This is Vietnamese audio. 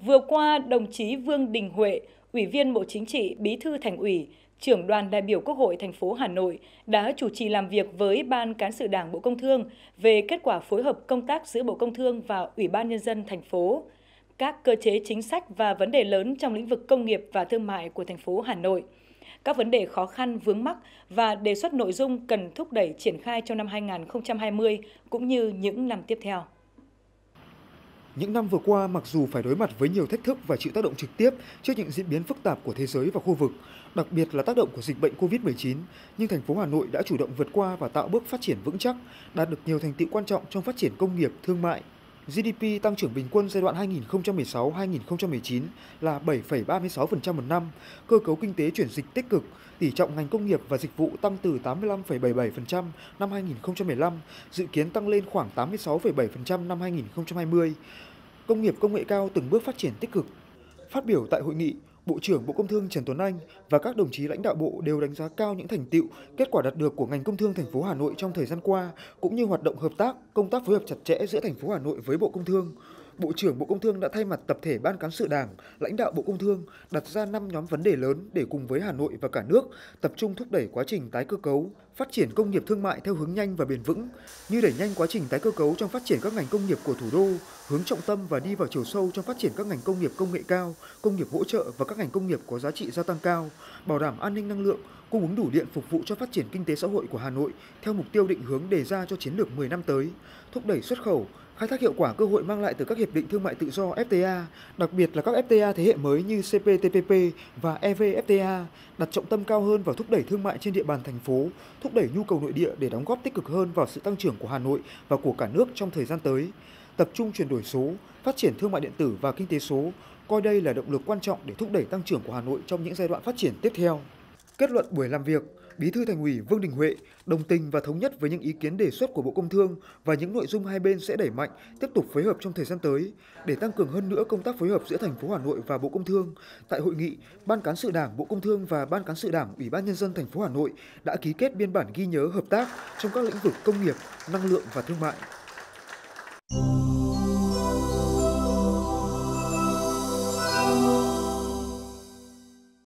Vừa qua, đồng chí Vương Đình Huệ, Ủy viên Bộ Chính trị, Bí thư Thành ủy, Trưởng đoàn đại biểu Quốc hội thành phố Hà Nội đã chủ trì làm việc với Ban Cán sự Đảng Bộ Công Thương về kết quả phối hợp công tác giữa Bộ Công Thương và Ủy ban Nhân dân thành phố, các cơ chế chính sách và vấn đề lớn trong lĩnh vực công nghiệp và thương mại của thành phố Hà Nội, các vấn đề khó khăn vướng mắc và đề xuất nội dung cần thúc đẩy triển khai trong năm 2020 cũng như những năm tiếp theo. Những năm vừa qua, mặc dù phải đối mặt với nhiều thách thức và chịu tác động trực tiếp trước những diễn biến phức tạp của thế giới và khu vực, đặc biệt là tác động của dịch bệnh COVID-19, nhưng thành phố Hà Nội đã chủ động vượt qua và tạo bước phát triển vững chắc, đạt được nhiều thành tựu quan trọng trong phát triển công nghiệp, thương mại. GDP tăng trưởng bình quân giai đoạn 2016-2019 là 7,36% một năm, cơ cấu kinh tế chuyển dịch tích cực, tỷ trọng ngành công nghiệp và dịch vụ tăng từ 85,77% năm 2015, dự kiến tăng lên khoảng 86,7% năm 2020. Công nghiệp công nghệ cao từng bước phát triển tích cực. Phát biểu tại hội nghị, Bộ trưởng Bộ Công Thương Trần Tuấn Anh và các đồng chí lãnh đạo Bộ đều đánh giá cao những thành tựu, kết quả đạt được của ngành công thương thành phố Hà Nội trong thời gian qua, cũng như hoạt động hợp tác, công tác phối hợp chặt chẽ giữa thành phố Hà Nội với Bộ Công Thương. Bộ trưởng Bộ Công Thương đã thay mặt tập thể Ban Cán sự Đảng, lãnh đạo Bộ Công Thương đặt ra 5 nhóm vấn đề lớn để cùng với Hà Nội và cả nước tập trung thúc đẩy quá trình tái cơ cấu, phát triển công nghiệp thương mại theo hướng nhanh và bền vững, như đẩy nhanh quá trình tái cơ cấu trong phát triển các ngành công nghiệp của thủ đô, hướng trọng tâm và đi vào chiều sâu trong phát triển các ngành công nghiệp công nghệ cao, công nghiệp hỗ trợ và các ngành công nghiệp có giá trị gia tăng cao, bảo đảm an ninh năng lượng, cung ứng đủ điện phục vụ cho phát triển kinh tế xã hội của Hà Nội theo mục tiêu định hướng đề ra cho chiến lược 10 năm tới, thúc đẩy xuất khẩu, khai thác hiệu quả cơ hội mang lại từ các hiệp định thương mại tự do FTA, đặc biệt là các FTA thế hệ mới như CPTPP và EVFTA, đặt trọng tâm cao hơn vào thúc đẩy thương mại trên địa bàn thành phố, thúc đẩy nhu cầu nội địa để đóng góp tích cực hơn vào sự tăng trưởng của Hà Nội và của cả nước trong thời gian tới. Tập trung chuyển đổi số, phát triển thương mại điện tử và kinh tế số, coi đây là động lực quan trọng để thúc đẩy tăng trưởng của Hà Nội trong những giai đoạn phát triển tiếp theo. Kết luận buổi làm việc, Bí thư Thành ủy Vương Đình Huệ đồng tình và thống nhất với những ý kiến đề xuất của Bộ Công Thương và những nội dung hai bên sẽ đẩy mạnh, tiếp tục phối hợp trong thời gian tới để tăng cường hơn nữa công tác phối hợp giữa thành phố Hà Nội và Bộ Công Thương. Tại hội nghị, Ban Cán sự Đảng Bộ Công Thương và Ban Cán sự Đảng Ủy ban Nhân dân thành phố Hà Nội đã ký kết biên bản ghi nhớ hợp tác trong các lĩnh vực công nghiệp, năng lượng và thương mại.